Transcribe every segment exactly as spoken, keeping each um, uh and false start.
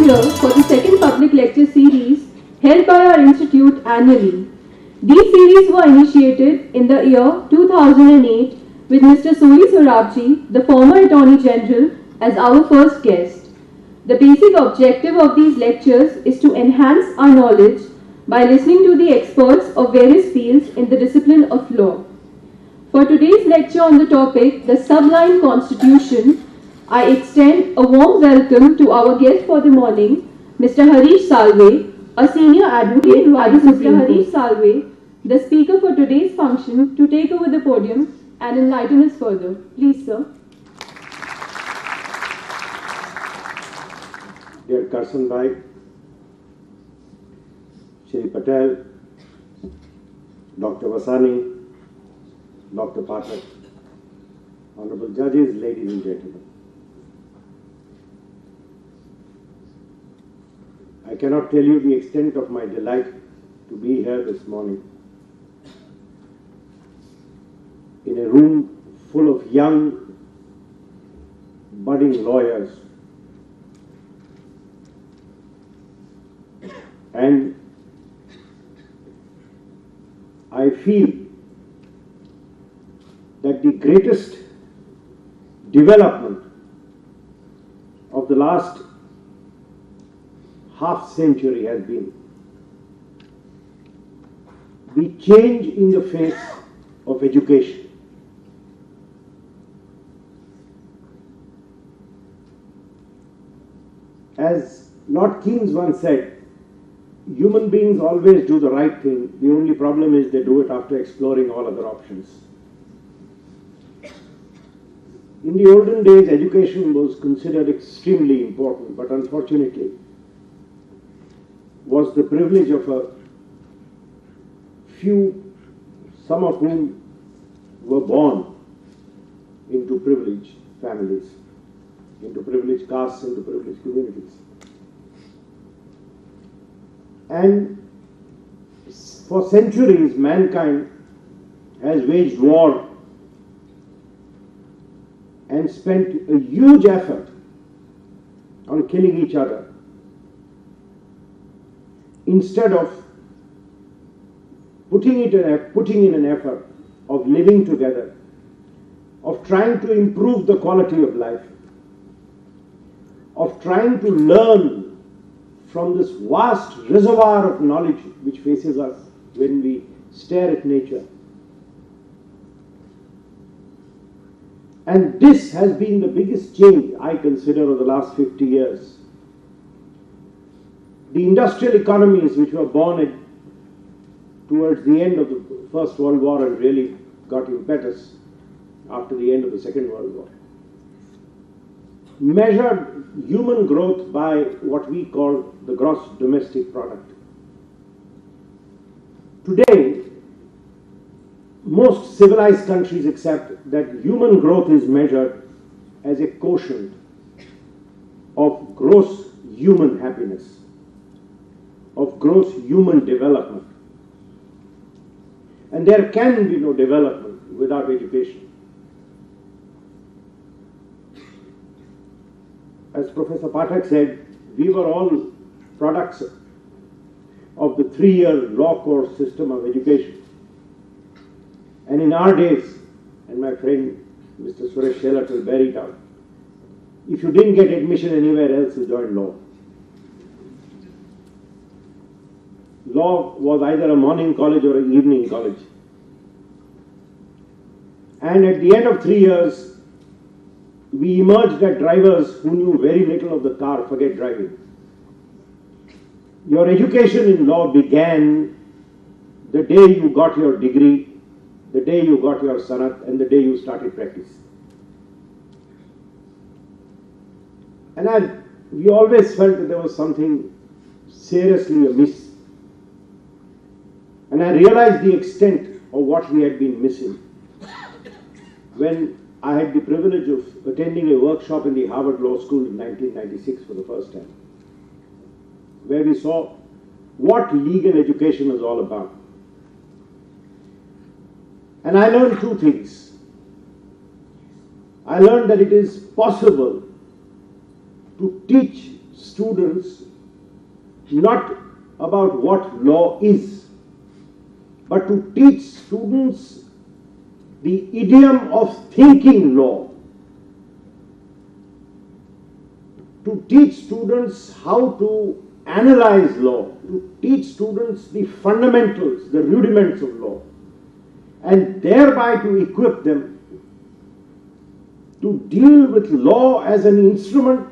here for the second public lecture series held by our institute annually. These series were initiated in the year two thousand eight with Mister Harish, the former Attorney General, as our first guest. The basic objective of these lectures is to enhance our knowledge by listening to the experts of various fields in the discipline of law. For today's lecture on the topic, the Sublime Constitution, I extend a warm welcome to our guest for the morning, Mister Harish Salve, a senior advocate by the Mister Harish Salve, the speaker for today's function, to take over the podium and enlighten us further. Please, sir. Dear Counsel Bhai, Shri Patel, Doctor Vasani, Doctor Pathak, Honorable Judges, ladies and gentlemen. I cannot tell you the extent of my delight to be here this morning in a room full of young, budding lawyers and I feel that the greatest development of the last half century has been the change in the face of education. As Lord Keynes once said, human beings always do the right thing. The only problem is they do it after exploring all other options. In the olden days, education was considered extremely important, but unfortunately was the privilege of a few, some of whom were born into privileged families, into privileged castes, into privileged communities. And for centuries, mankind has waged war and spent a huge effort on killing each other instead of putting, it in, a, putting in an effort of living together, of trying to improve the quality of life, of trying to learn from this vast reservoir of knowledge which faces us when we stare at nature. And this has been the biggest change I consider of the last fifty years. The industrial economies which were born at, towards the end of the First World War and really got impetus after the end of the Second World War, measured human growth by what we call the gross domestic product. Today, most civilized countries accept that human growth is measured as a quotient of gross human happiness, of gross human development. And there can be no development without education. As Professor Pathak said, we were all products of the three-year law course system of education. And in our days, and my friend Mister Suresh Shelat will bear it out, if you didn't get admission anywhere else, you joined law. Law was either a morning college or an evening college. And at the end of three years, we emerged as drivers who knew very little of the car, forget driving. Your education in law began the day you got your degree, the day you got your sanat, and the day you started practice. And I, we always felt that there was something seriously amiss. And I realized the extent of what we had been missing when I had the privilege of attending a workshop in the Harvard Law School in nineteen ninety-six for the first time, where we saw what legal education is all about. And I learned two things. I learned that it is possible to teach students not about what law is, but to teach students the idiom of thinking law, to teach students how to analyze law, to teach students the fundamentals, the rudiments of law, and thereby to equip them to deal with law as an instrument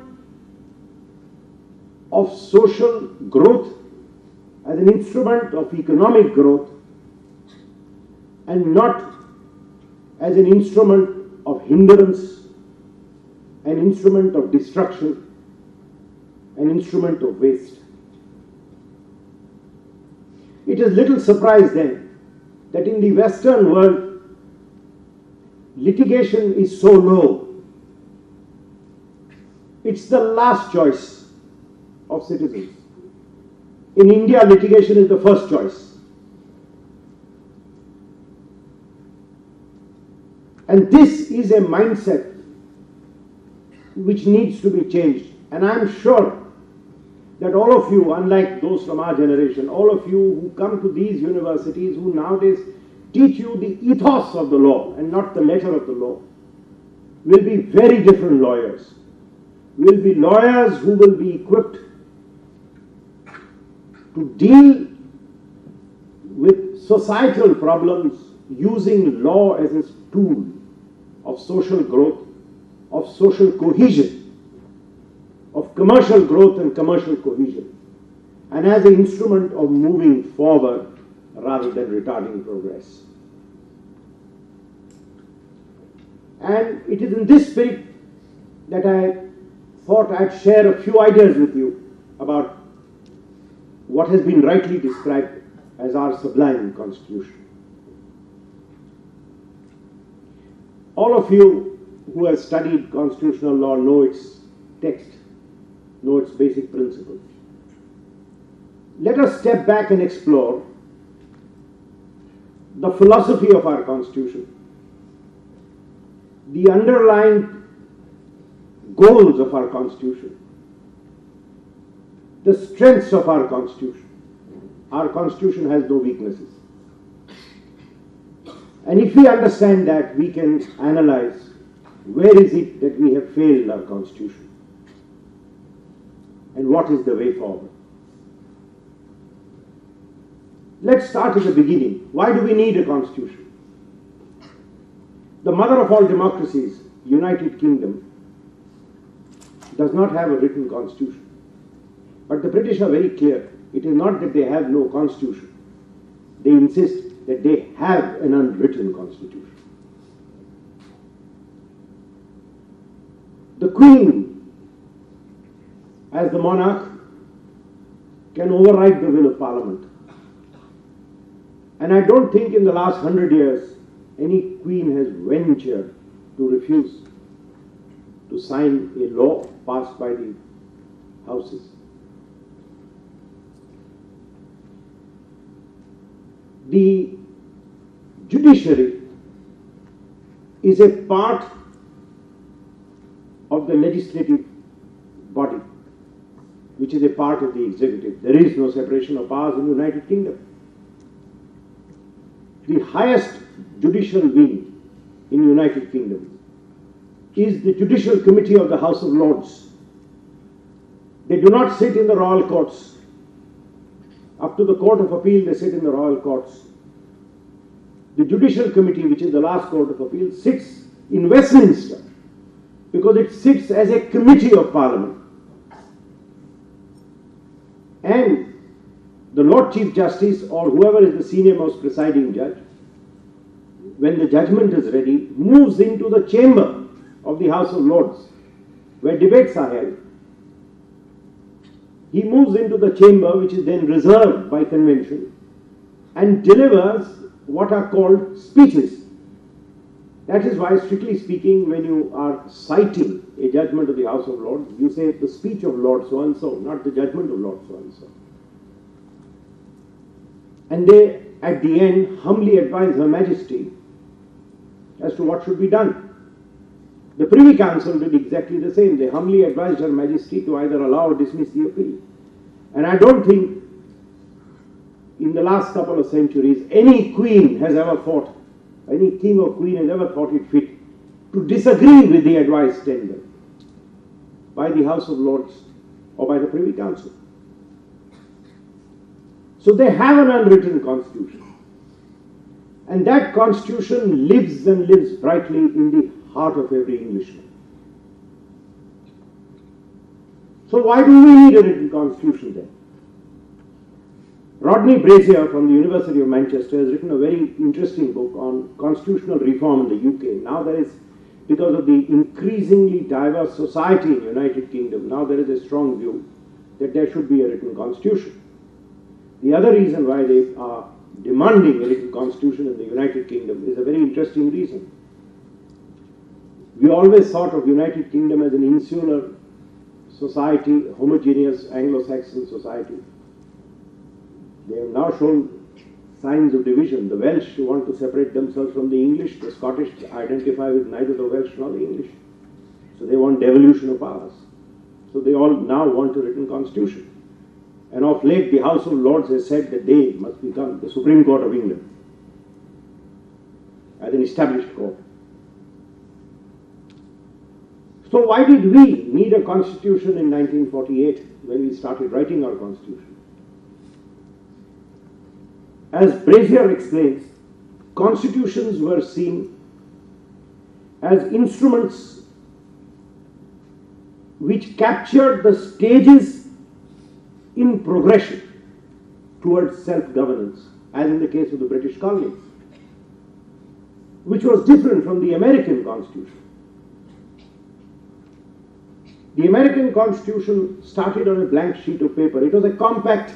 of social growth, as an instrument of economic growth, and not as an instrument of hindrance, an instrument of destruction, an instrument of waste. It is little surprise then that in the Western world, litigation is so low. It's the last choice of citizens. In India, litigation is the first choice. And this is a mindset which needs to be changed. And I'm sure that all of you, unlike those from our generation, all of you who come to these universities, who nowadays teach you the ethos of the law and not the letter of the law, will be very different lawyers. Will be lawyers who will be equipped to deal with societal problems using law as a tool of social growth, of social cohesion, of commercial growth and commercial cohesion, and as an instrument of moving forward rather than retarding progress. And it is in this spirit that I thought I'd share a few ideas with you about what has been rightly described as our sublime constitution. All of you who have studied constitutional law know its text, know its basic principles. Let us step back and explore the philosophy of our constitution, the underlying goals of our constitution, the strengths of our constitution. Our constitution has no weaknesses. And if we understand that, we can analyze where is it that we have failed our constitution and what is the way forward. Let's start at the beginning. Why do we need a constitution? The mother of all democracies, United Kingdom, does not have a written constitution. But the British are very clear. It is not that they have no constitution. They insist that they have an unwritten constitution. The Queen, as the monarch, can override the will of Parliament. And I don't think in the last hundred years any queen has ventured to refuse to sign a law passed by the houses. The judiciary is a part of the legislative body, which is a part of the executive. There is no separation of powers in the United Kingdom. The highest judicial wing in the United Kingdom is the Judicial Committee of the House of Lords. They do not sit in the royal courts. Up to the Court of Appeal, they sit in the royal courts. The Judicial Committee, which is the last Court of Appeal, sits in Westminster because it sits as a committee of Parliament. And the Lord Chief Justice, or whoever is the senior most presiding judge, when the judgment is ready, moves into the chamber of the House of Lords, where debates are held. He moves into the chamber, which is then reserved by convention, and delivers what are called speeches. That is why, strictly speaking, when you are citing a judgment of the House of Lords, you say the speech of Lord so-and-so, not the judgment of Lord so-and-so. And they, at the end, humbly advise Her Majesty as to what should be done. The Privy Council did exactly the same. They humbly advised Her Majesty to either allow or dismiss the appeal. And I don't think in the last couple of centuries any queen has ever thought, any king or queen has ever thought it fit to disagree with the advice tendered by the House of Lords or by the Privy Council. So they have an unwritten constitution. And that constitution lives and lives brightly in the heart of every Englishman. So why do we need a written constitution then? Rodney Brazier from the University of Manchester has written a very interesting book on constitutional reform in the U K. Now there is, because of the increasingly diverse society in the United Kingdom, now there is a strong view that there should be a written constitution. The other reason why they are demanding a written constitution in the United Kingdom is a very interesting reason. We always thought of United Kingdom as an insular society, homogeneous Anglo-Saxon society. They have now shown signs of division. The Welsh want to separate themselves from the English. The Scottish identify with neither the Welsh nor the English. So they want devolution of powers. So they all now want a written constitution. And of late, the House of Lords has said that they must become the Supreme Court of England as an established court. So why did we need a constitution in nineteen forty-eight when we started writing our constitution? As Brazier explains, constitutions were seen as instruments which captured the stages in progression towards self-governance, as in the case of the British colonies, which was different from the American Constitution. The American Constitution started on a blank sheet of paper. It was a compact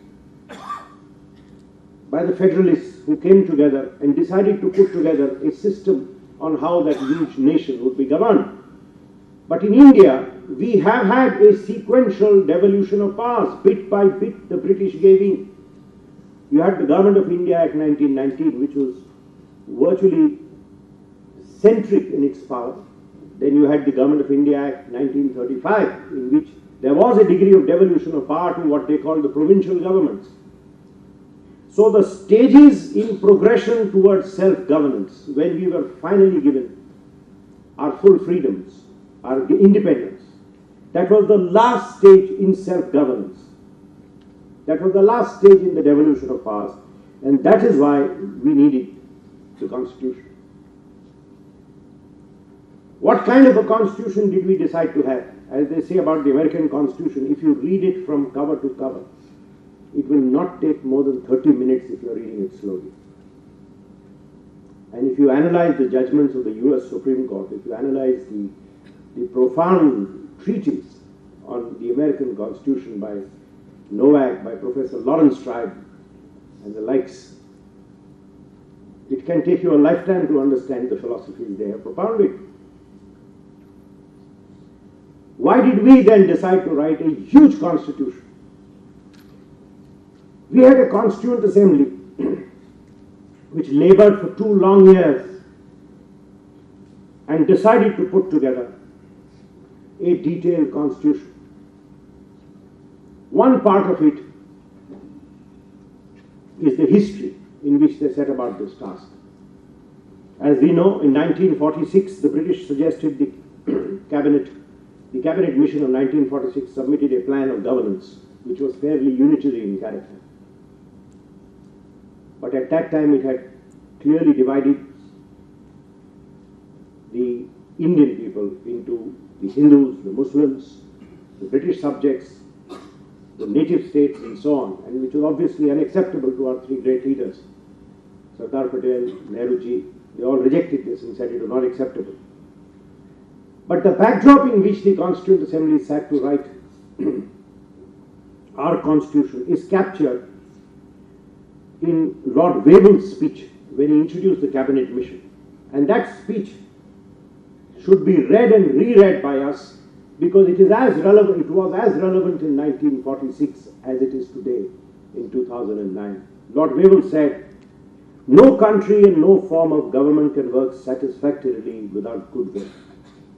by the Federalists who came together and decided to put together a system on how that huge nation would be governed. But in India, we have had a sequential devolution of powers. Bit by bit, the British gave in. You had the Government of India Act nineteen nineteen, which was virtually centric in its power. Then you had the Government of India Act nineteen thirty-five, in which there was a degree of devolution of power to what they called the provincial governments. So the stages in progression towards self-governance, when we were finally given our full freedoms, our independence, that was the last stage in self-governance. That was the last stage in the devolution of powers. And that is why we needed the Constitution. What kind of a Constitution did we decide to have? As they say about the American Constitution, if you read it from cover to cover, it will not take more than thirty minutes if you are reading it slowly. And if you analyze the judgments of the U S Supreme Court, if you analyze the, the profound treatise on the American Constitution by Novak, by Professor Lawrence Tribe, and the likes, it can take you a lifetime to understand the philosophies they have propounded. Why did we then decide to write a huge constitution? We had a Constituent Assembly which labored for two long years and decided to put together a detailed constitution. One part of it is the history in which they set about this task. As we know, in nineteen forty-six, the British suggested the cabinet, the cabinet mission of nineteen forty-six submitted a plan of governance which was fairly unitary in character. But at that time it had clearly divided the Indian people into the Hindus, the Muslims, the British subjects, the native states and so on, and which was obviously unacceptable to our three great leaders. Sardar Patel, Nehruji, they all rejected this and said it was not acceptable. But the backdrop in which the Constituent Assembly sat to write our constitution is captured in Lord Wavell's speech when he introduced the cabinet mission. And that speech should be read and reread by us because it is as relevant, it was as relevant in nineteen forty-six as it is today in two thousand nine. Lord Wavell said, "No country and no form of government can work satisfactorily without goodwill.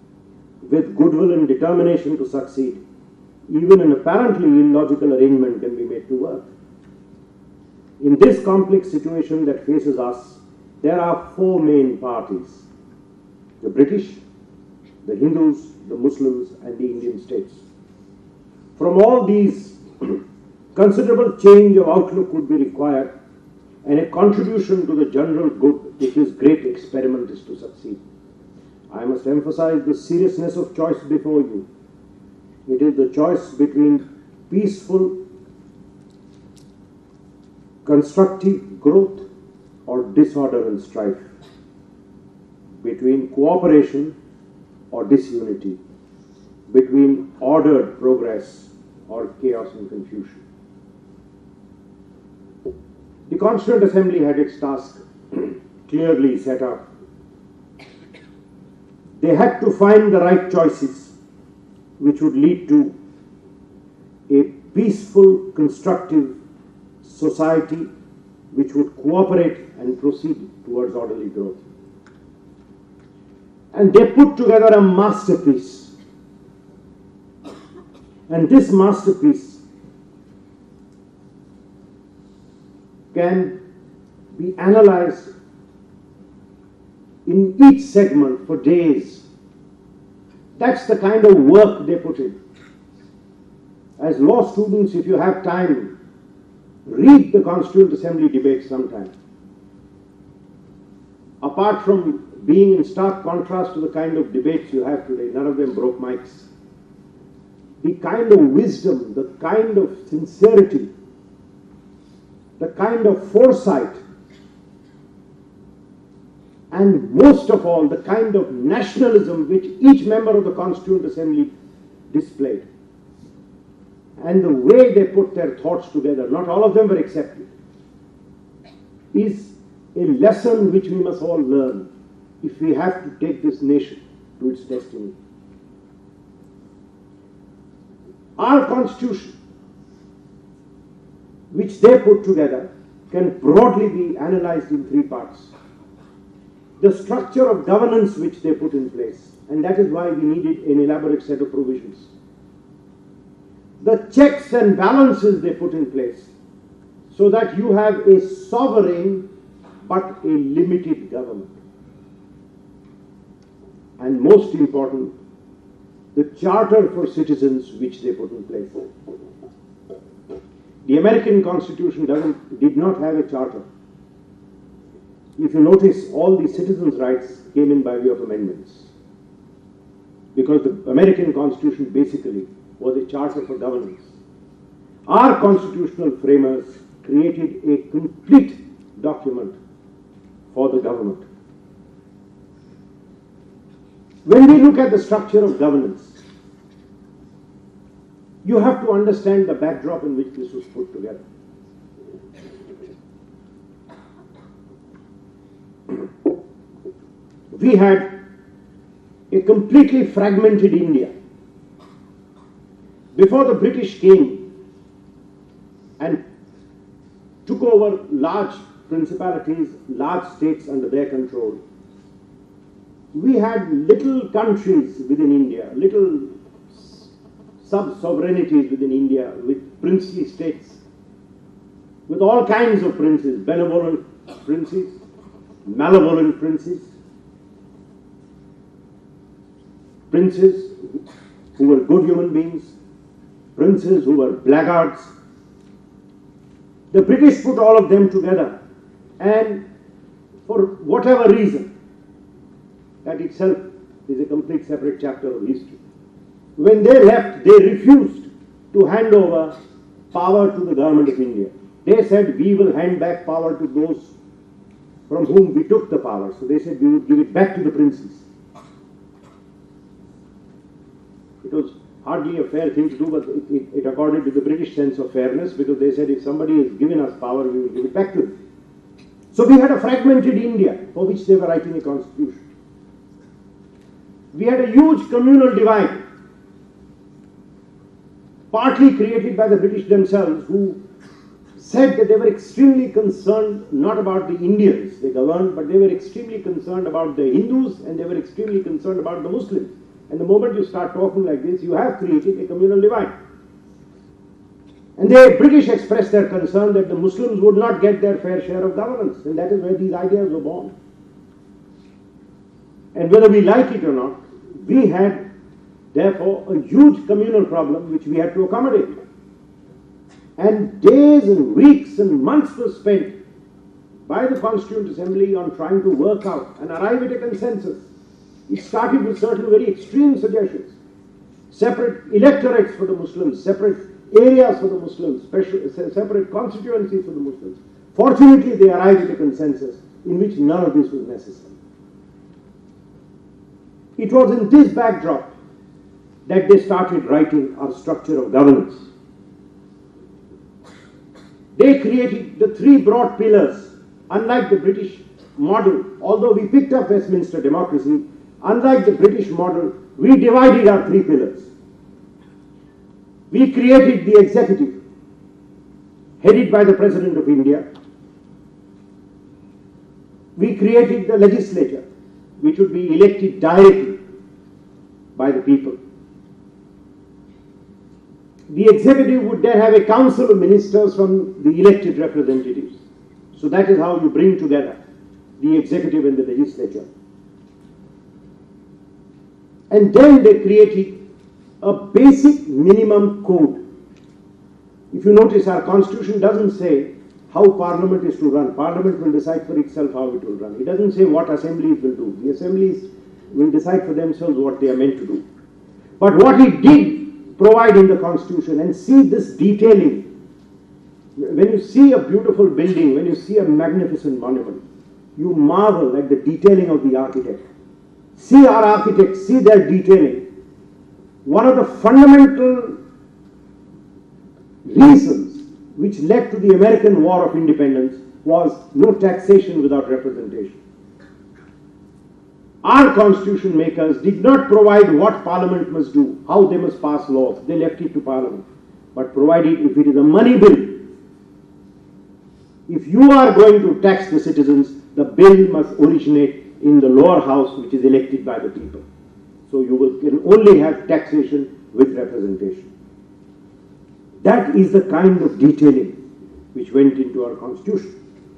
with goodwill and determination to succeed, even an apparently illogical arrangement can be made to work. In this complex situation that faces us, there are four main parties: the British, the Hindus, the Muslims, and the Indian states. From all these, considerable change of outlook would be required, and a contribution to the general good if this great experiment is to succeed. I must emphasize the seriousness of choice before you. It is the choice between peaceful, constructive growth or disorder and strife, between cooperation or disunity, between ordered progress or chaos and confusion. The Constituent Assembly had its task clearly set out. They had to find the right choices which would lead to a peaceful, constructive society which would cooperate and proceed towards orderly growth. And they put together a masterpiece. And this masterpiece can be analyzed in each segment for days. That's the kind of work they put in. As law students, if you have time, read the Constituent Assembly debates sometime. Apart from being in stark contrast to the kind of debates you have today, none of them broke mics. The kind of wisdom, the kind of sincerity, the kind of foresight, and most of all, the kind of nationalism which each member of the Constituent Assembly displayed, and the way they put their thoughts together, not all of them were accepted, is a lesson which we must all learn if we have to take this nation to its destiny. Our Constitution, which they put together, can broadly be analyzed in three parts. The structure of governance which they put in place, and that is why we needed an elaborate set of provisions. The checks and balances they put in place, so that you have a sovereign but a limited government. And most important, the charter for citizens which they put in place. The American Constitution doesn't, did not have a charter. If you notice, all the citizens' rights came in by way of amendments, because the American Constitution basically was a charter for governance. Our constitutional framers created a complete document for the government. When we look at the structure of governance, you have to understand the backdrop in which this was put together. We had a completely fragmented India. Before the British came and took over large principalities, large states under their control, we had little countries within India, little sub-sovereignties within India, with princely states, with all kinds of princes, benevolent princes, malevolent princes, princes who were good human beings, princes who were blackguards. The British put all of them together, and for whatever reason, that itself is a complete separate chapter of history. When they left, they refused to hand over power to the government of India. They said, we will hand back power to those from whom we took the power. So they said, we would give it back to the princes. It was hardly a fair thing to do, but it, it, it accorded to the British sense of fairness, because they said, if somebody has given us power, we will give it back to them. So we had a fragmented India for which they were writing a constitution. We had a huge communal divide, partly created by the British themselves, who said that they were extremely concerned not about the Indians they governed, but they were extremely concerned about the Hindus, and they were extremely concerned about the Muslims. And the moment you start talking like this, you have created a communal divide. And the British expressed their concern that the Muslims would not get their fair share of governance, and that is where these ideas were born. And whether we like it or not, we had, therefore, a huge communal problem which we had to accommodate. And days and weeks and months were spent by the Constituent Assembly on trying to work out and arrive at a consensus. It started with certain very extreme suggestions. Separate electorates for the Muslims, separate areas for the Muslims, special, separate constituencies for the Muslims. Fortunately, they arrived at a consensus in which none of this was necessary. It was in this backdrop that they started writing our structure of governance. They created the three broad pillars. Unlike the British model, although we picked up Westminster democracy, unlike the British model, we divided our three pillars. We created the executive, headed by the President of India. We created the legislature, which would be elected directly by the people. The executive would then have a council of ministers from the elected representatives. So that is how you bring together the executive and the legislature. And then they created a basic minimum code. If you notice, our constitution doesn't say how parliament is to run. Parliament will decide for itself how it will run. It doesn't say what assemblies will do. The assemblies will decide for themselves what they are meant to do. But what it did provide in the constitution, and see this detailing, when you see a beautiful building, when you see a magnificent monument, you marvel at the detailing of the architect. See our architects, see their detailing. One of the fundamental reasons which led to the American War of Independence was no taxation without representation. Our constitution makers did not provide what Parliament must do, how they must pass laws. They left it to Parliament. But provided if it is a money bill, if you are going to tax the citizens, the bill must originate in the lower house, which is elected by the people. So you will, can only have taxation with representation. That is the kind of detailing which went into our constitution.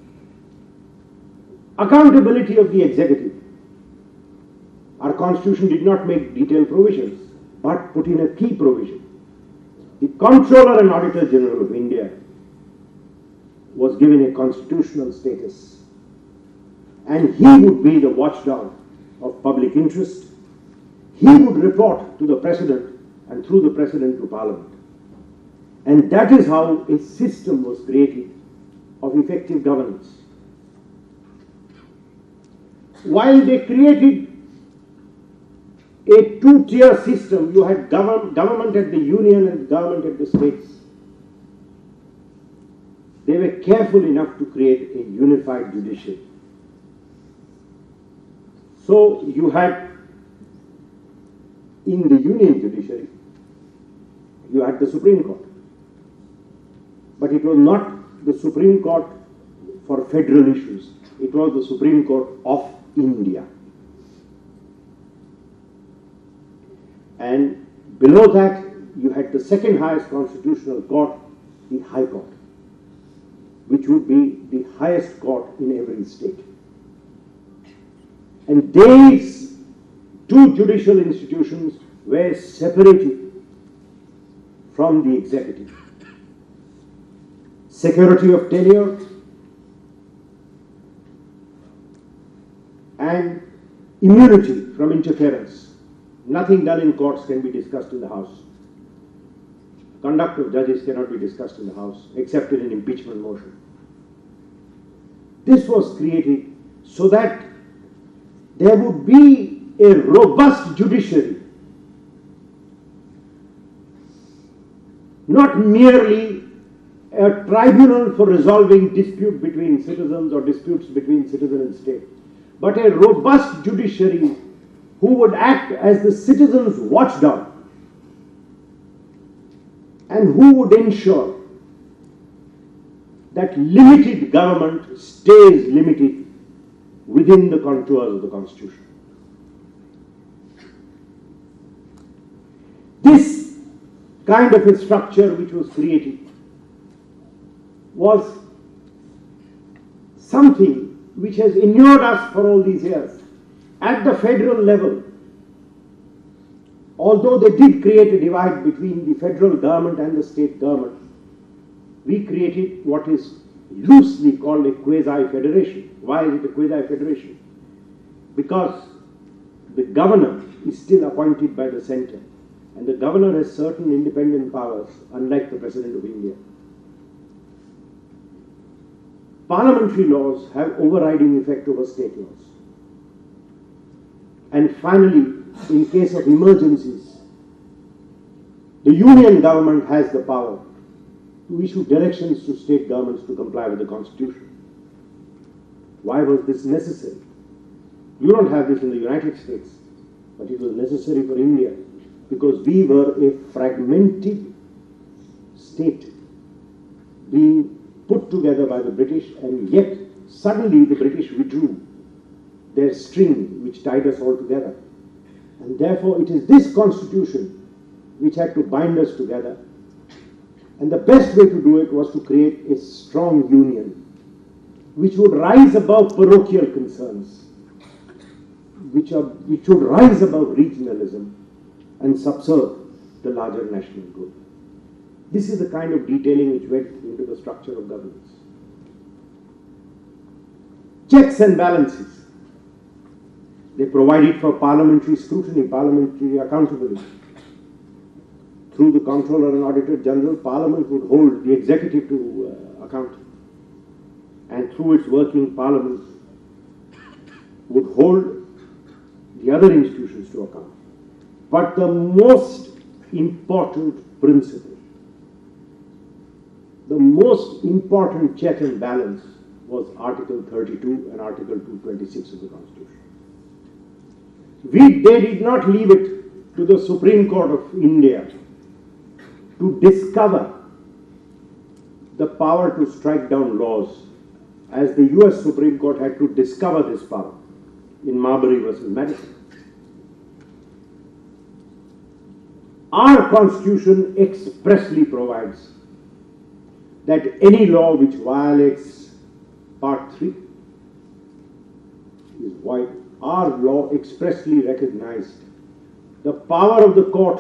Accountability of the executive. Our constitution did not make detailed provisions, but put in a key provision. The Comptroller and Auditor General of India was given a constitutional status, and he would be the watchdog of public interest. He would report to the President and through the President to Parliament. And that is how a system was created of effective governance. While they created a two-tier system, you had govern government at the union and government at the states. They were careful enough to create a unified judiciary. So you had, in the union judiciary, you had the Supreme Court. But it was not the Supreme Court for federal issues. It was the Supreme Court of India. And below that, you had the second highest constitutional court, the High Court, which would be the highest court in every state. And these two judicial institutions were separated from the executive. Security of tenure and immunity from interference. Nothing done in courts can be discussed in the House. Conduct of judges cannot be discussed in the House except in an impeachment motion. This was created so that there would be a robust judiciary, not merely a tribunal for resolving dispute between citizens or disputes between citizen and state, but a robust judiciary who would act as the citizens' watchdog and who would ensure that limited government stays limited within the contours of the Constitution. this kind of a structure which was created was something which has inured us for all these years. At the federal level, although they did create a divide between the federal government and the state government, we created what is loosely called a quasi-federation. Why is it a quasi-federation? Because the governor is still appointed by the center, and the governor has certain independent powers, unlike the President of India. Parliamentary laws have overriding effect over state laws. And finally, in case of emergencies, the union government has the power to issue directions to state governments to comply with the Constitution. Why was this necessary? You don't have this in the United States, but it was necessary for India because we were a fragmented state being put together by the British, and yet suddenly the British withdrew their string which tied us all together. And therefore it is this Constitution which had to bind us together. And the best way to do it was to create a strong union which would rise above parochial concerns, which, are, which would rise above regionalism and subserve the larger national good. This is the kind of detailing which went into the structure of governance. Checks and balances. They provided for parliamentary scrutiny, parliamentary accountability. Through the Comptroller and Auditor General, Parliament would hold the executive to uh, account. And through its working, Parliament would hold the other institutions to account. But the most important principle, the most important check and balance was Article thirty-two and Article two twenty-six of the Constitution. We, they did not leave it to the Supreme Court of India to discover the power to strike down laws, as the U S Supreme Court had to discover this power in Marbury versus Madison. Our Constitution expressly provides that any law which violates Part three is void. Our law expressly recognized the power of the court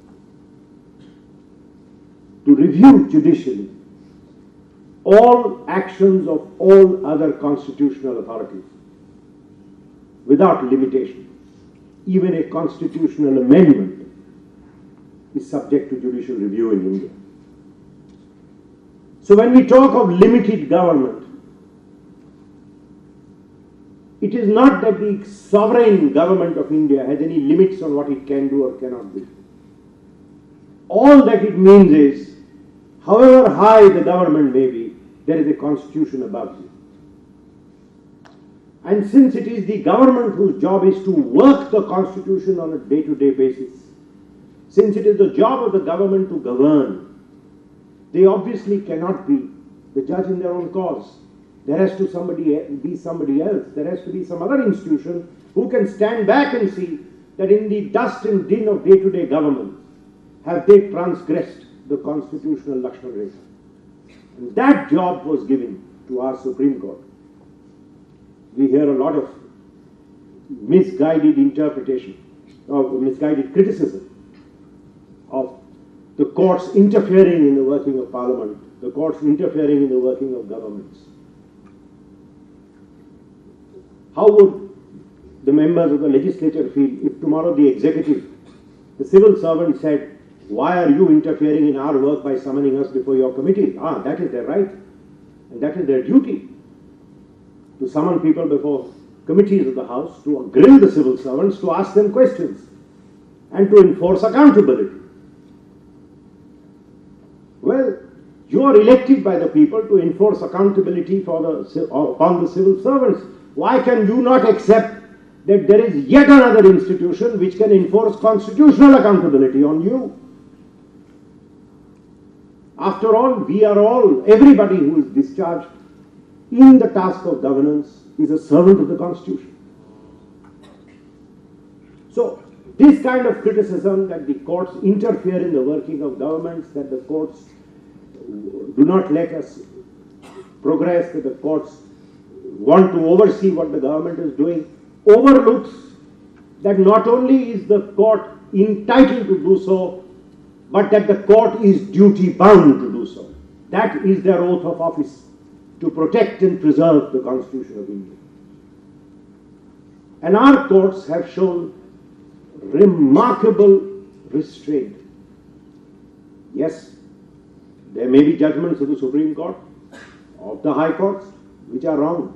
to review judicially all actions of all other constitutional authorities without limitation. Even a constitutional amendment is subject to judicial review in India. So when we talk of limited government, it is not that the sovereign government of India has any limits on what it can do or cannot do. All that it means is, however high the government may be, there is a constitution above you. And since it is the government whose job is to work the constitution on a day-to-day basis, since it is the job of the government to govern, they obviously cannot be the judge in their own cause. There has to somebody be somebody else. There has to be some other institution who can stand back and see that in the dust and din of day-to-day government, have they transgressed the constitutional Lakshman Rekha. And that job was given to our Supreme Court. We hear a lot of misguided interpretation, or misguided criticism of the courts interfering in the working of Parliament, the courts interfering in the working of governments. How would the members of the legislature feel if tomorrow the executive, the civil servant said, why are you interfering in our work by summoning us before your committee? Ah, that is their right, and that is their duty, to summon people before committees of the House, to grill the civil servants, to ask them questions, and to enforce accountability. Well, you are elected by the people to enforce accountability for the, upon the civil servants. Why can you not accept that there is yet another institution which can enforce constitutional accountability on you? After all, we are all, everybody who is discharged in the task of governance is a servant of the Constitution. So, This kind of criticism that the courts interfere in the working of governments, that the courts do not let us progress, that the courts want to oversee what the government is doing, overlooks that not only is the court entitled to do so, but that the court is duty bound to do so. That is their oath of office, to protect and preserve the Constitution of India. And our courts have shown remarkable restraint. Yes, there may be judgments of the Supreme Court, of the High Courts, which are wrong.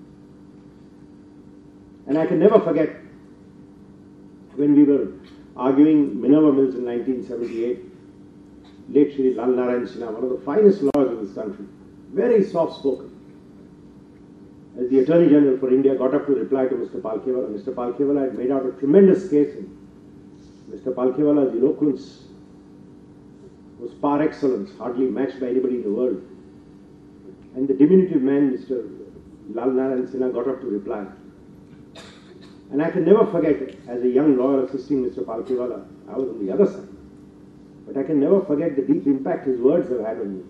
And I can never forget when we were arguing Minerva Mills in nineteen seventy-eight, late Shri Lal Narayan Sinha, one of the finest lawyers of this country, very soft-spoken, as the Attorney General for India got up to reply to Mister Palkhiwala. Mister Palkhiwala had made out a tremendous case, and Mister Palkhiwala's eloquence was par excellence, hardly matched by anybody in the world. And the diminutive man, Mister Lal Narayan Sinha, got up to reply. And I can never forget it. As a young lawyer assisting Mister Palkhiwala, I was on the other side. But I can never forget the deep impact his words have had on me.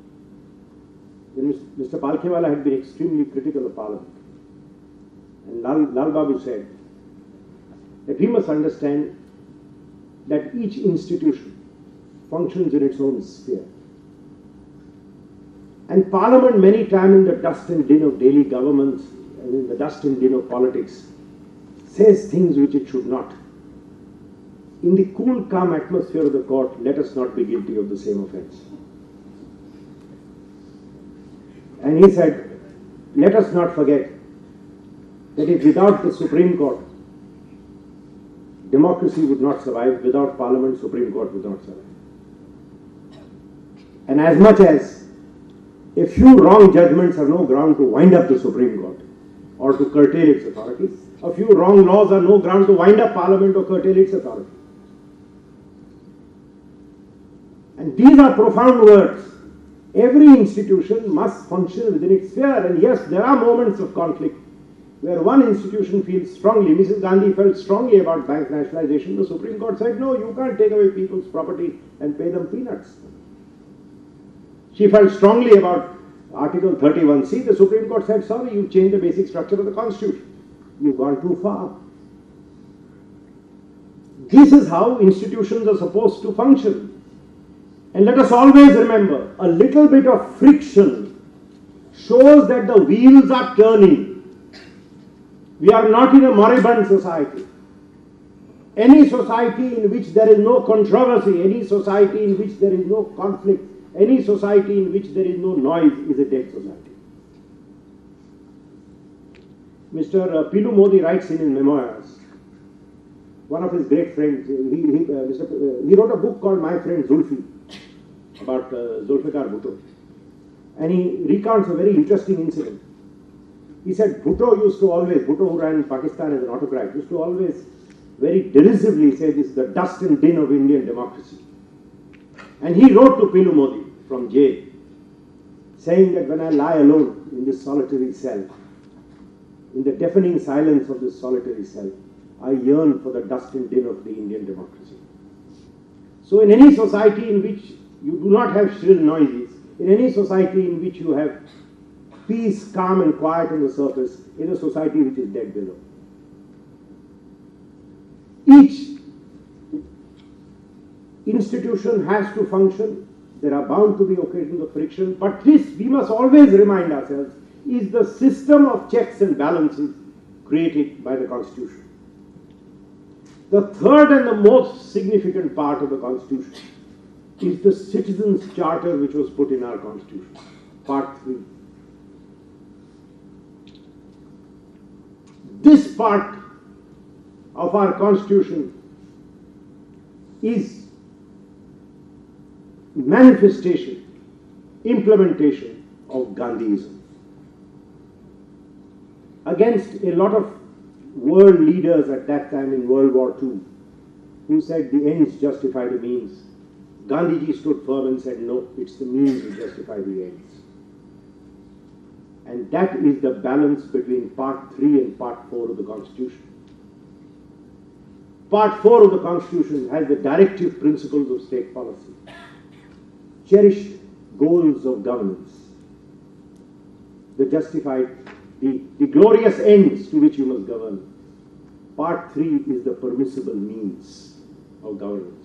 Then Mister Palkhiwala had been extremely critical of Parliament. And Lal, Lal Babu said that we must understand that each institution functions in its own sphere. And Parliament, many times in the dust and din of daily governments, and in the dust and din of politics, says things which it should not. In the cool, calm atmosphere of the court, let us not be guilty of the same offense. And he said, let us not forget that if without the Supreme Court, democracy would not survive. Without Parliament, Supreme Court would not survive. And as much as a few wrong judgments are no ground to wind up the Supreme Court or to curtail its authority, a few wrong laws are no ground to wind up Parliament or curtail its authority. And these are profound words. Every institution must function within its sphere. And yes, there are moments of conflict where one institution feels strongly. Missus Gandhi felt strongly about bank nationalization. The Supreme Court said, no, you can't take away people's property and pay them peanuts. She felt strongly about Article thirty-one C. The Supreme Court said, sorry, you've changed the basic structure of the Constitution. You've gone too far. This is how institutions are supposed to function. And let us always remember, a little bit of friction shows that the wheels are turning. We are not in a moribund society. Any society in which there is no controversy, any society in which there is no conflict, any society in which there is no noise is a dead society. Mister Pilu Modi writes in his memoirs, one of his great friends, he, he, uh, Mister Uh, he wrote a book called My Friend Zulfi, about uh, Zulfikar Bhutto. And he recounts a very interesting incident. He said Bhutto used to always, Bhutto who ran Pakistan as an autocrat, used to always very derisively say this is the dust and din of Indian democracy. And he wrote to Pilu Modi from jail, saying that when I lie alone in this solitary cell, in the deafening silence of this solitary cell, I yearn for the dust and din of the Indian democracy. So in any society in which you do not have shrill noises, in any society in which you have peace, calm and quiet on the surface, in a society which is dead below. Each institution has to function. There are bound to be occasions of friction, but this, we must always remind ourselves, is the system of checks and balances created by the Constitution. The third and the most significant part of the Constitution is the Citizens' Charter which was put in our Constitution, Part three. This part of our Constitution is manifestation, implementation of Gandhiism. Against a lot of world leaders at that time in World War Two, who said the ends justify the means, Gandhiji stood firm and said, no, it's the means that justify the ends. And that is the balance between Part three and Part four of the Constitution. Part four of the Constitution has the directive principles of state policy. Cherish goals of governance. The justified, the, the glorious ends to which you must govern. Part three is the permissible means of governance.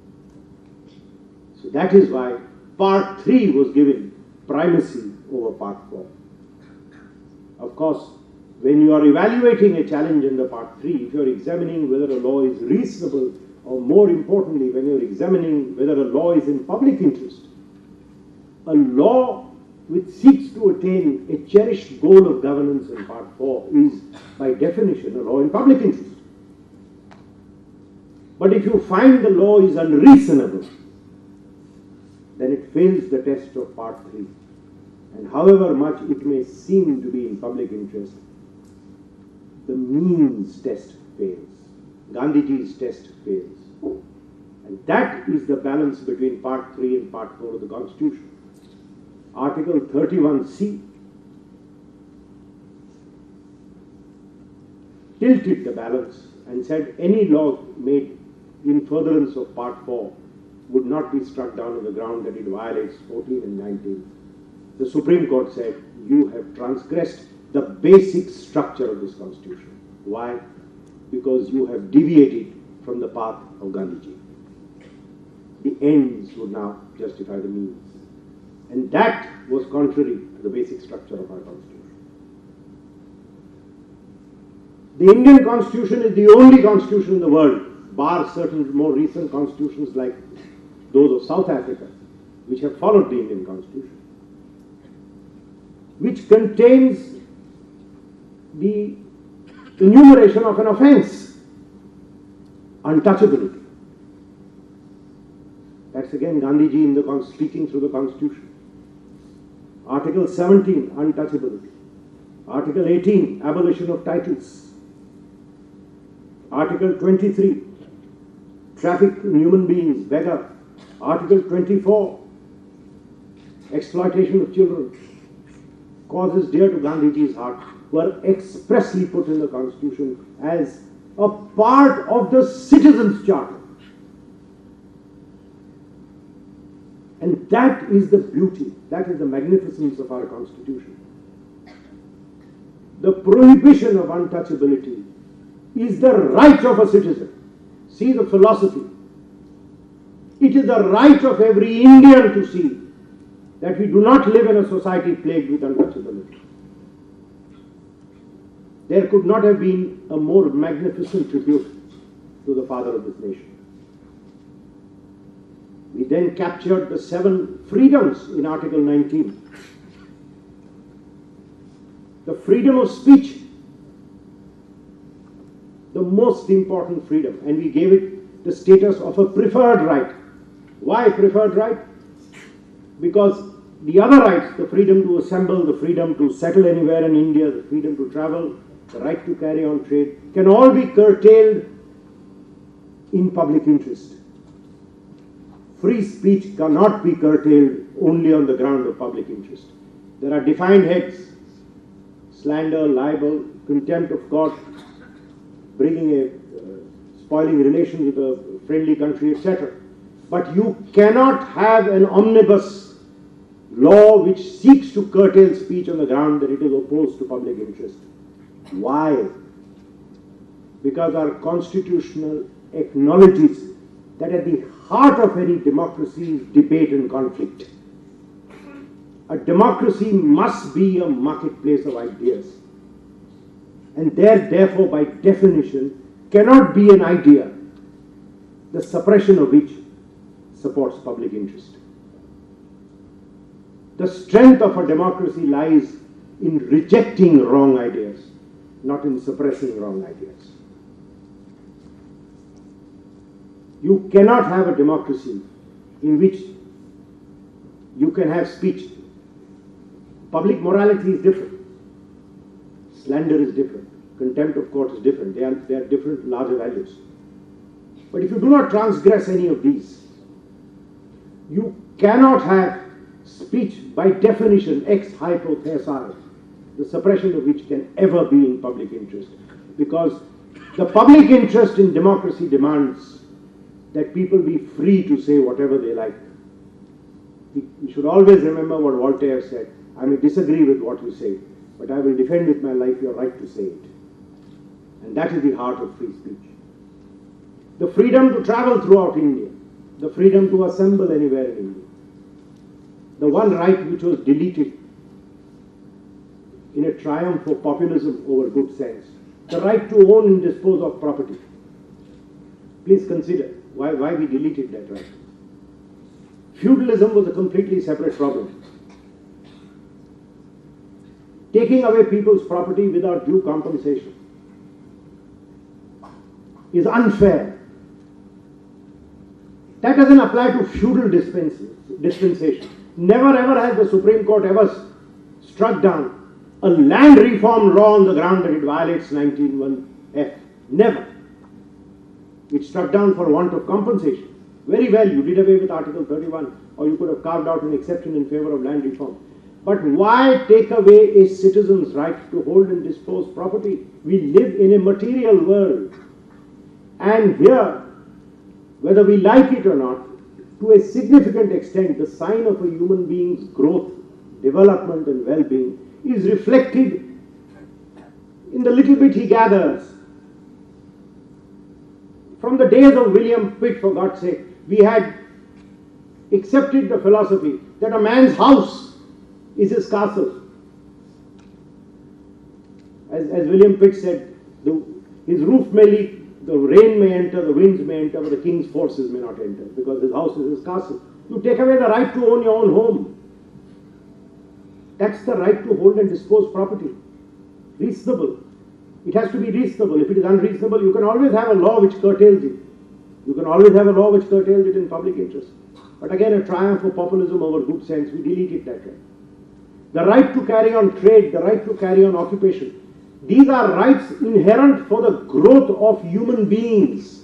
So that is why part three was given primacy over part four. Of course, when you are evaluating a challenge under part three, if you are examining whether a law is reasonable, or more importantly, when you are examining whether a law is in public interest, a law which seeks to attain a cherished goal of governance in part four is, by definition, a law in public interest. But if you find the law is unreasonable, then it fails the test of part three. And however much it may seem to be in public interest, the means test fails. Gandhiji's test fails. And that is the balance between part three and part four of the Constitution. Article thirty-one C tilted the balance and said any law made in furtherance of part four would not be struck down on the ground that it violates fourteen and nineteen. The Supreme Court said, you have transgressed the basic structure of this Constitution. Why? Because you have deviated from the path of Gandhiji. The ends would now justify the means. And that was contrary to the basic structure of our Constitution. The Indian Constitution is the only constitution in the world, bar certain more recent constitutions like those of South Africa, which have followed the Indian Constitution, which contains the enumeration of an offense, untouchability. That's again Gandhiji in the speaking through the Constitution. Article seventeen, untouchability. Article eighteen, abolition of titles. Article twenty-three, traffic in human beings, beggar. Article twenty-four, exploitation of children. Causes dear to Gandhiji's heart were expressly put in the Constitution as a part of the Citizens' Charter. And that is the beauty, that is the magnificence of our Constitution. The prohibition of untouchability is the right of a citizen. See the philosophy. It is the right of every Indian to see that we do not live in a society plagued with untouchability. There could not have been a more magnificent tribute to the father of this nation. We then captured the seven freedoms in Article nineteen. The freedom of speech, the most important freedom, and we gave it the status of a preferred right. Why preferred right? Because the other rights, the freedom to assemble, the freedom to settle anywhere in India, the freedom to travel, the right to carry on trade, can all be curtailed in public interest. Free speech cannot be curtailed only on the ground of public interest. There are defined heads: slander, libel, contempt of court, bringing a, uh, spoiling relations with a friendly country, et cetera. But you cannot have an omnibus law which seeks to curtail speech on the ground that it is opposed to public interest. Why? Because our Constitutional acknowledges that at the heart of any democracy is debate and conflict. A democracy must be a marketplace of ideas. And there, therefore, by definition, cannot be an idea, the suppression of which supports public interest. The strength of a democracy lies in rejecting wrong ideas, not in suppressing wrong ideas. You cannot have a democracy in which you can have speech. Public morality is different. Slander is different. Contempt of court is different. They are, they are different larger values. But if you do not transgress any of these, you cannot have speech by definition ex hypothesi, the suppression of which can ever be in public interest. Because The public interest in democracy demands that people be free to say whatever they like. We should always remember what Voltaire said. I may disagree with what you say, but I will defend with my life your right to say it. And that is the heart of free speech. The freedom to travel throughout India, the freedom to assemble anywhere in India, the one right which was deleted in a triumph of populism over good sense, the right to own and dispose of property. Please consider why, why we deleted that right. Feudalism was a completely separate problem. Taking away people's property without due compensation is unfair. That doesn't apply to feudal dispensation. Never ever has the Supreme Court ever struck down a land reform law on the ground that it violates nineteen one F. Never. It struck down for want of compensation. Very well, you did away with Article thirty-one, or you could have carved out an exception in favor of land reform. But why take away a citizen's right to hold and dispose property? We live in a material world. And here, whether we like it or not, to a significant extent, the sign of a human being's growth, development and well-being is reflected in the little bit he gathers. From the days of William Pitt, for God's sake, we had accepted the philosophy that a man's house is his castle. As, as William Pitt said, the, his roof may leak, the rain may enter, the winds may enter, but the king's forces may not enter, because his house is his castle. You take away the right to own your own home. That's the right to hold and dispose property. Reasonable. It has to be reasonable. If it is unreasonable, you can always have a law which curtails it. You can always have a law which curtails it in public interest. But again, a triumph of populism over good sense, we deleted that right. The right to carry on trade, the right to carry on occupation. These are rights inherent for the growth of human beings.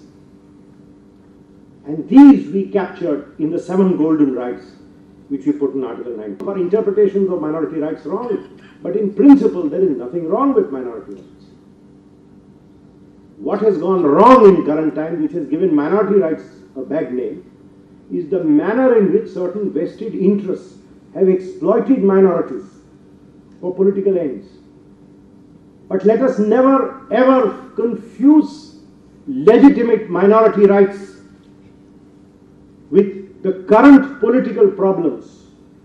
And these we captured in the seven golden rights, which we put in Article nine. Our interpretations of minority rights wrong, but in principle there is nothing wrong with minority rights. What has gone wrong in current times, which has given minority rights a bad name, is the manner in which certain vested interests have exploited minorities for political ends. But let us never ever confuse legitimate minority rights with the current political problems.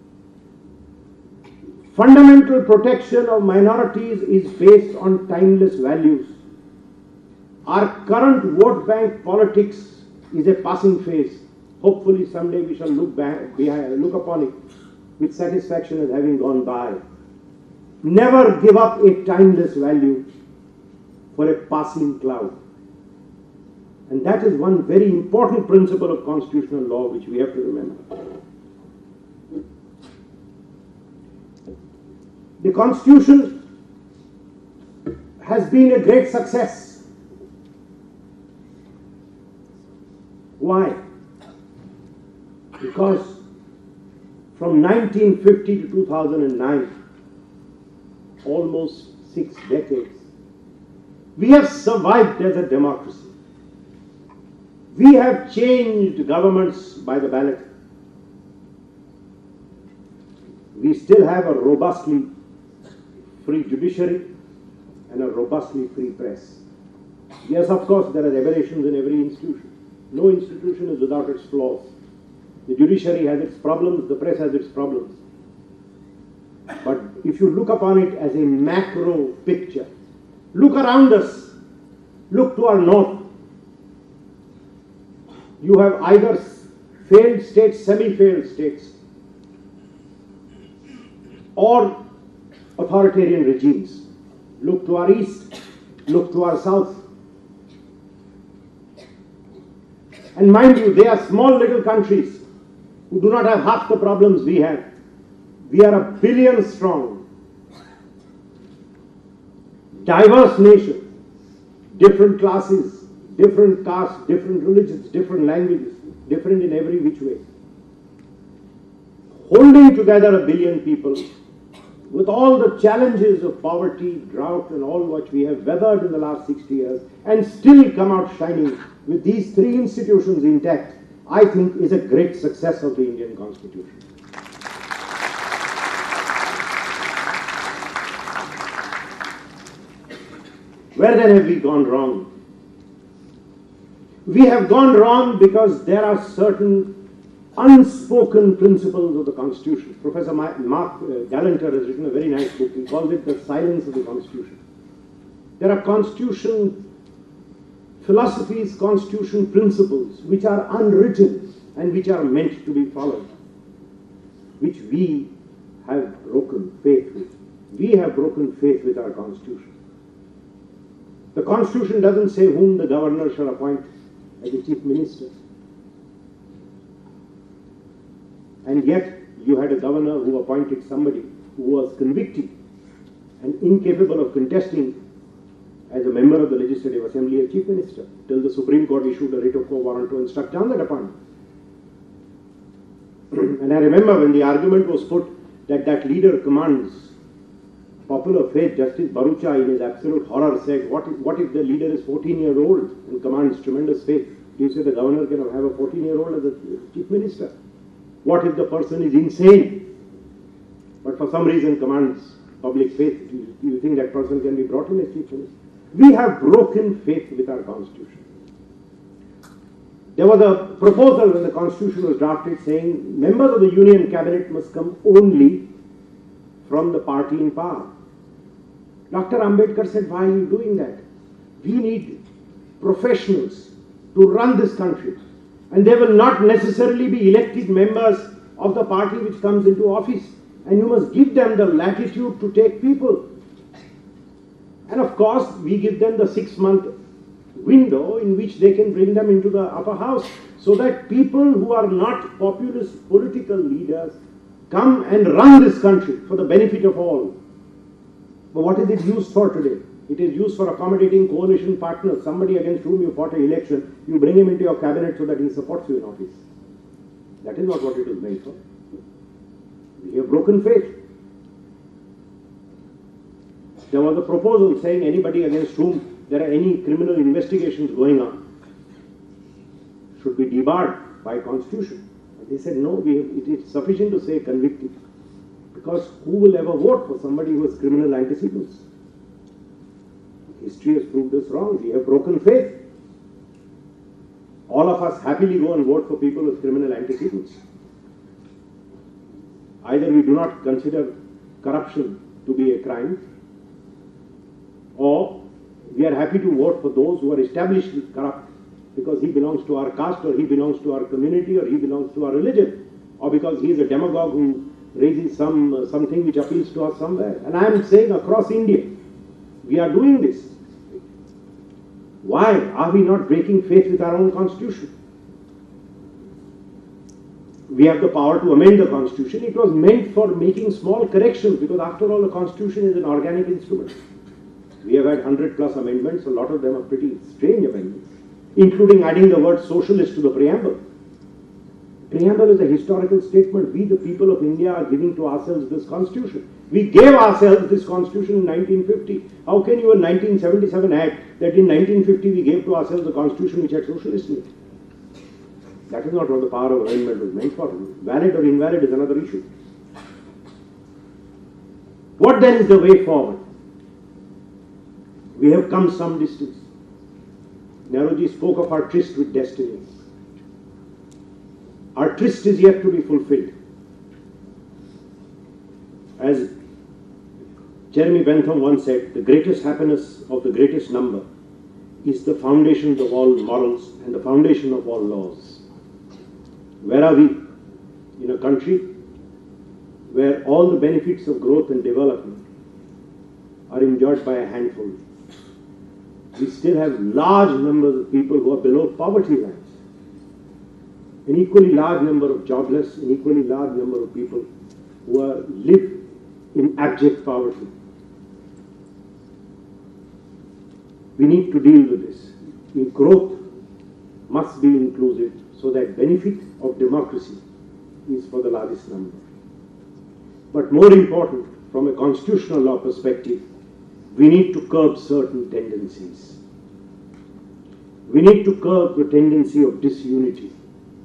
Fundamental protection of minorities is based on timeless values. Our current vote bank politics is a passing phase. Hopefully someday we shall look back, behind, look upon it with satisfaction as having gone by. Never give up a timeless value for a passing cloud. And that is one very important principle of constitutional law which we have to remember. The Constitution has been a great success. Why? Because from nineteen fifty to two thousand nine, almost six decades, we have survived as a democracy. We have changed governments by the ballot. We still have a robustly free judiciary and a robustly free press. Yes, of course, there are aberrations in every institution. No institution is without its flaws. The judiciary has its problems, the press has its problems. But if you look upon it as a macro picture, look around us, look to our north. You have either failed states, semi-failed states, or authoritarian regimes. Look to our east, look to our south. And mind you, they are small little countries who do not have half the problems we have. We are a billion strong, diverse nation, different classes, different castes, different religions, different languages, different in every which way. Holding together a billion people, with all the challenges of poverty, drought and all what we have weathered in the last sixty years and still come out shining with these three institutions intact, I think is a great success of the Indian Constitution. Where then have we gone wrong? We have gone wrong because there are certain unspoken principles of the Constitution. Professor Mark Gallanter has written a very nice book. He calls it The Silence of the Constitution. There are Constitution philosophies, Constitution principles which are unwritten and which are meant to be followed, which we have broken faith with. We have broken faith with our Constitution. The Constitution doesn't say whom the governor shall appoint as the chief minister. And yet, you had a governor who appointed somebody who was convicted and incapable of contesting as a member of the Legislative Assembly as chief minister, till the Supreme Court issued a writ of quo warrant to instruct down that appointment. And I remember when the argument was put that that leader commands popular faith, Justice Bharucha in his absolute horror said, what if, what if the leader is fourteen years old and commands tremendous faith? Do you say the governor cannot have a fourteen year old as a chief minister? What if the person is insane, but for some reason commands public faith? Do you, do you think that person can be brought in as chief minister? We have broken faith with our Constitution. There was a proposal when the Constitution was drafted saying members of the Union Cabinet must come only from the party in power. Doctor Ambedkar said, why are you doing that? We need professionals to run this country. And they will not necessarily be elected members of the party which comes into office. And you must give them the latitude to take people. And of course, we give them the six-month window in which they can bring them into the upper house, so that people who are not populist political leaders come and run this country for the benefit of all. But what is it used for today? It is used for accommodating coalition partners, somebody against whom you fought an election, you bring him into your cabinet so that he supports you in office. That is not what it is meant for. We have broken faith. There was a proposal saying anybody against whom there are any criminal investigations going on should be debarred by Constitution. And they said, no, we have, it is sufficient to say convicted. Because who will ever vote for somebody who has criminal antecedents? History has proved us wrong. We have broken faith. All of us happily go and vote for people with criminal antecedents. Either we do not consider corruption to be a crime, or we are happy to vote for those who are established corrupt because he belongs to our caste, or he belongs to our community, or he belongs to our religion, or because he is a demagogue who raises some uh, something which appeals to us somewhere. And I am saying across India, we are doing this. Why are we not breaking faith with our own Constitution? We have the power to amend the Constitution. It was meant for making small corrections, because after all, the Constitution is an organic instrument. We have had one hundred plus amendments. A lot of them are pretty strange amendments, including adding the word socialist to the preamble. Preamble is a historical statement. We, the people of India, are giving to ourselves this Constitution. We gave ourselves this Constitution in nineteen fifty. How can you in nineteen seventy-seven add that in nineteen fifty we gave to ourselves a Constitution which had socialist in it? That is not what the power of amendment was meant for. Valid or invalid is another issue. What then is the way forward? We have come some distance. Nehruji spoke of our tryst with destiny. Our tryst is yet to be fulfilled. As Jeremy Bentham once said, the greatest happiness of the greatest number is the foundation of all morals and the foundation of all laws. Where are we? In a country where all the benefits of growth and development are enjoyed by a handful. We still have large numbers of people who are below poverty lines. An equally large number of jobless, an equally large number of people who are live in abject poverty. We need to deal with this. In growth must be inclusive so that benefit of democracy is for the largest number. But more important, from a constitutional law perspective, we need to curb certain tendencies. We need to curb the tendency of disunity.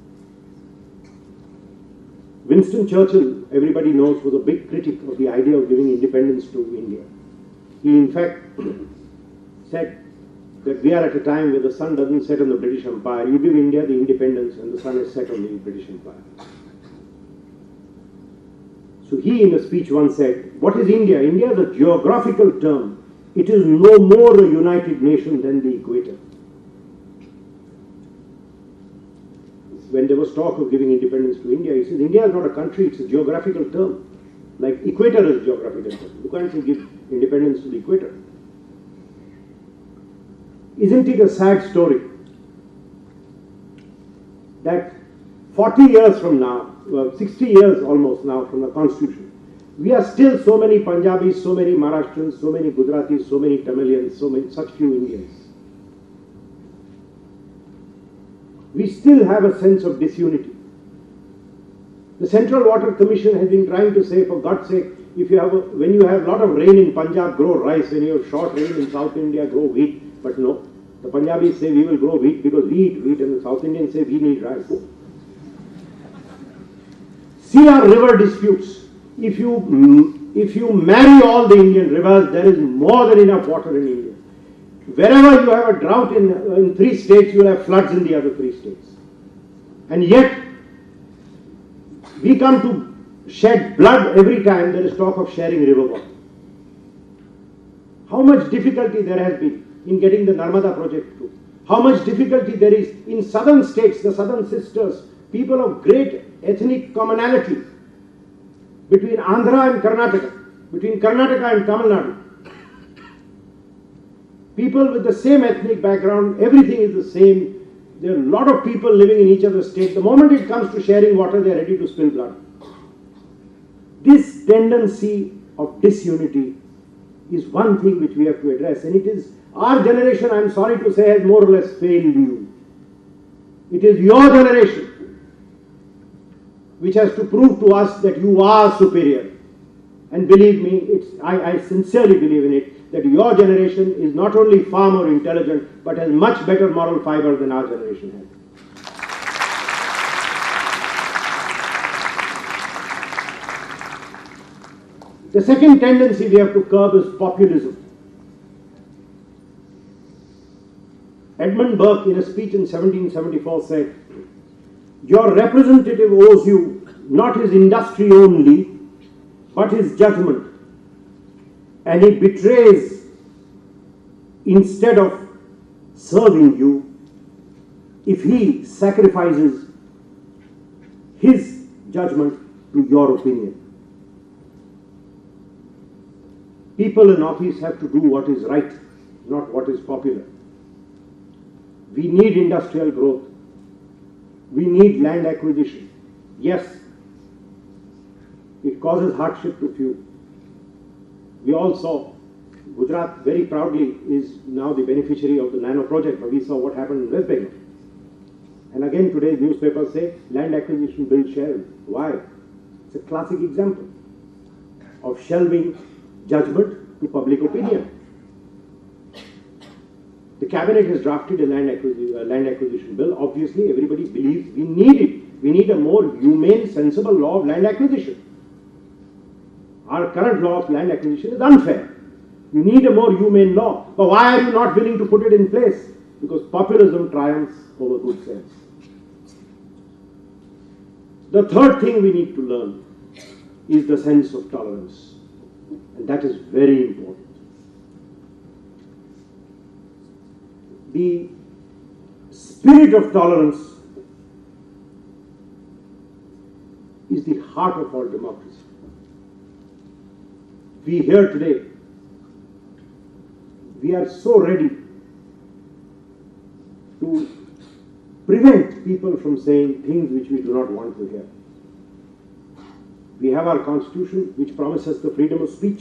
Winston Churchill, everybody knows, was a big critic of the idea of giving independence to India. He in fact said that we are at a time where the sun doesn't set on the British Empire. You give India the independence and the sun is set on the British Empire. So he in a speech once said, what is India? India is a geographical term. It is no more a united nation than the equator. When there was talk of giving independence to India, he said, India is not a country, it's a geographical term. Like equator is a geographical term. You can't give independence to the equator. Isn't it a sad story that forty years from now, well, sixty years almost now from the constitution, we are still so many Punjabis, so many Maharashtrians, so many Gujaratis, so many Tamilians, so many, such few Indians. We still have a sense of disunity. The Central Water Commission has been trying to say, for God's sake, if you have a, when you have a lot of rain in Punjab, grow rice. When you have short rain in South India, grow wheat. But no, the Punjabis say we will grow wheat because we eat wheat, and the South Indians say we need rice. See our river disputes. If you, if you marry all the Indian rivers, there is more than enough water in India. Wherever you have a drought in, in three states, you will have floods in the other three states. And yet, we come to shed blood every time there is talk of sharing river water. How much difficulty there has been in getting the Nirma project through. How much difficulty there is in southern states, the southern sisters, people of great ethnic commonality between Andhra and Karnataka, between Karnataka and Tamil Nadu. People with the same ethnic background, everything is the same. There are a lot of people living in each other's state. The moment it comes to sharing water, they are ready to spill blood. This tendency of disunity is one thing which we have to address, and it is our generation, I am sorry to say, has more or less failed you. It is your generation which has to prove to us that you are superior. And believe me, it's, I, I sincerely believe in it, that your generation is not only far more intelligent, but has much better moral fiber than our generation has. The second tendency we have to curb is populism. Edmund Burke, in a speech in seventeen seventy-four, said, your representative owes you not his industry only, but his judgment. And he betrays, instead of serving you, if he sacrifices his judgment to your opinion. People in office have to do what is right, not what is popular. We need industrial growth. We need land acquisition. Yes, it causes hardship to few. We all saw Gujarat very proudly is now the beneficiary of the Nano project, but we saw what happened in West Bengal. And again today's newspapers say land acquisition bill shelved. Why? It's a classic example of shelving judgment to public opinion. The cabinet has drafted a land, acquisition, uh, land acquisition bill. Obviously, everybody believes we need it. We need a more humane, sensible law of land acquisition. Our current law of land acquisition is unfair. You need a more humane law. But why are you not willing to put it in place? Because populism triumphs over good sense. The third thing we need to learn is the sense of tolerance. And that is very important. The spirit of tolerance is the heart of all democracy. We here today, we are so ready to prevent people from saying things which we do not want to hear. We have our constitution which promises the freedom of speech.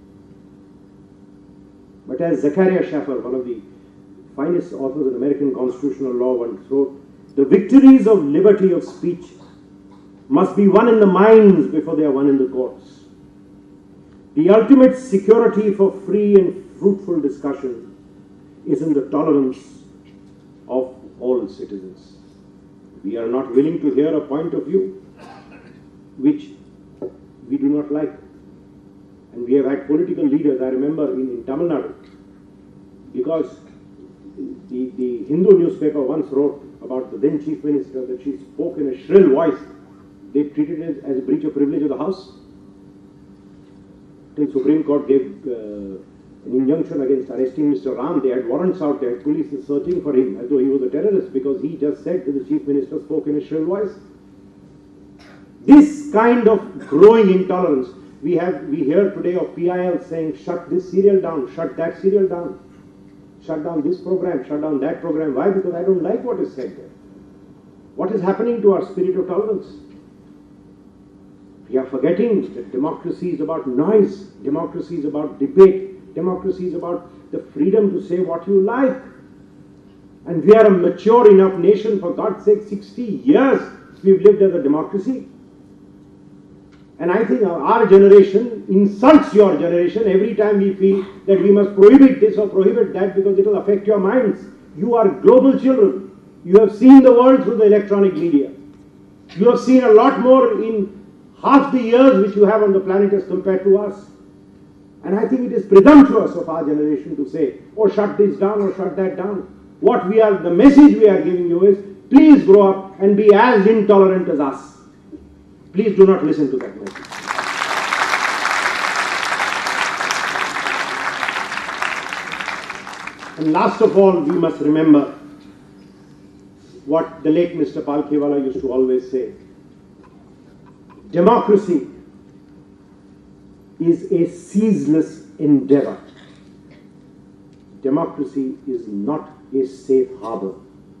But as Zachariah Schaffer, one of the finest authors in American constitutional law, once wrote, the victories of liberty of speech must be won in the minds before they are won in the courts. The ultimate security for free and fruitful discussion is in the tolerance of all citizens. We are not willing to hear a point of view which we do not like. And we have had political leaders, I remember in, in Tamil Nadu, because the, the Hindu newspaper once wrote about the then Chief Minister that she spoke in a shrill voice. They treated it as a breach of privilege of the House. The Supreme Court gave uh, an injunction against arresting Mister Ram. They had warrants out there, police is searching for him as though he was a terrorist because he just said that the Chief Minister spoke in a shrill voice. This kind of growing intolerance, we have we hear today of P I L saying, shut this serial down, shut that serial down, shut down this program, shut down that program. Why? Because I don't like what is said there. What is happening to our spirit of tolerance? We are forgetting that democracy is about noise, democracy is about debate, democracy is about the freedom to say what you like. And we are a mature enough nation, for God's sake, sixty years we've lived as a democracy. And I think our, our generation insults your generation every time we feel that we must prohibit this or prohibit that because it will affect your minds. You are global children. You have seen the world through the electronic media. You have seen a lot more in half the years which you have on the planet as compared to us. And I think it is presumptuous of our generation to say, oh, shut this down or shut that down. What we are, the message we are giving you is, please grow up and be as intolerant as us. Please do not listen to that message. And last of all, we must remember what the late Mister Palkhiwala used to always say. Democracy is a ceaseless endeavor. Democracy is not a safe harbor.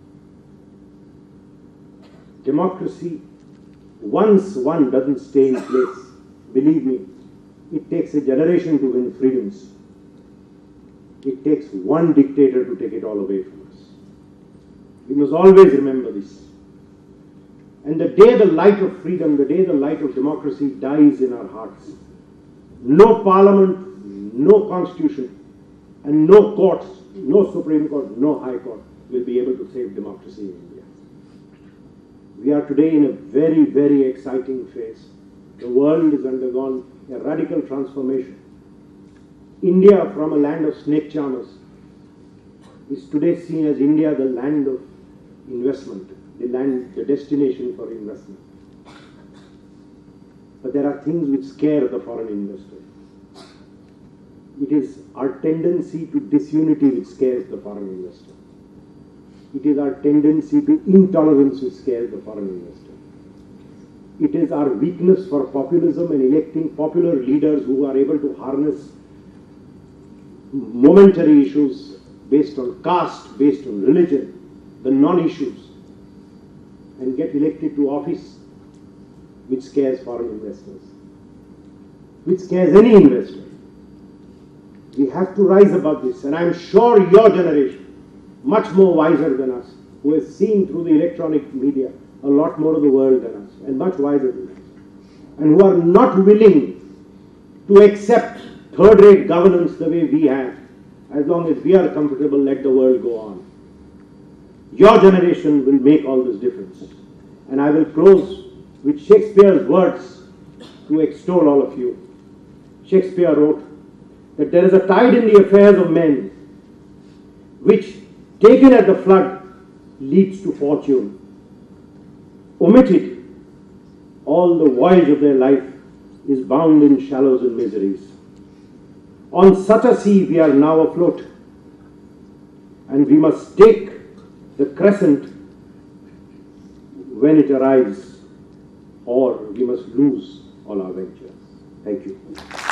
Democracy, once one doesn't stay in place, believe me, it takes a generation to win freedoms. It takes one dictator to take it all away from us. We must always remember this. And the day the light of freedom, the day the light of democracy dies in our hearts, no parliament, no constitution, and no courts, no Supreme Court, no High Court will be able to save democracy in India. We are today in a very, very exciting phase. The world has undergone a radical transformation. India, from a land of snake charmers, is today seen as India, the land of investment, the land, the destination for investment. But there are things which scare the foreign investor. It is our tendency to disunity which scares the foreign investor. It is our tendency to intolerance which scares the foreign investor. It is our weakness for populism and electing popular leaders who are able to harness momentary issues based on caste, based on religion, the non-issues, and get elected to office, which scares foreign investors, which scares any investor. We have to rise above this, and I am sure your generation, much more wiser than us, who has seen through the electronic media a lot more of the world than us, and much wiser than us, and who are not willing to accept third-rate governance the way we have. As long as we are comfortable, let the world go on. Your generation will make all this difference. And I will close with Shakespeare's words to extol all of you. Shakespeare wrote that there is a tide in the affairs of men which, taken at the flood, leads to fortune. Omitted, all the voyage of their life is bound in shallows and miseries. On such a sea we are now afloat, and we must take the crescent when it arrives, or we must lose all our ventures. Thank you.